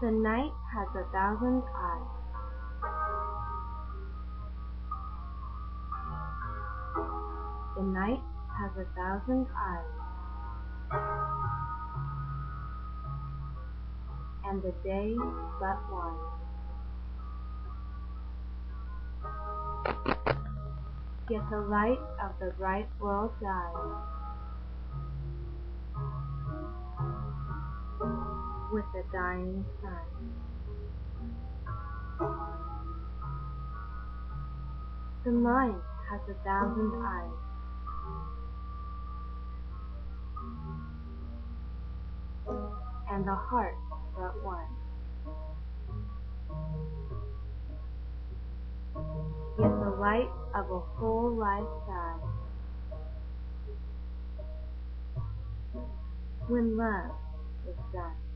The night has 1,000 eyes. The night has 1,000 eyes, and the day but one. Yet the light of the bright world dies with the dying sun. The mind has 1,000 eyes, and the heart but one. Yet the light of a whole life dies when love is done.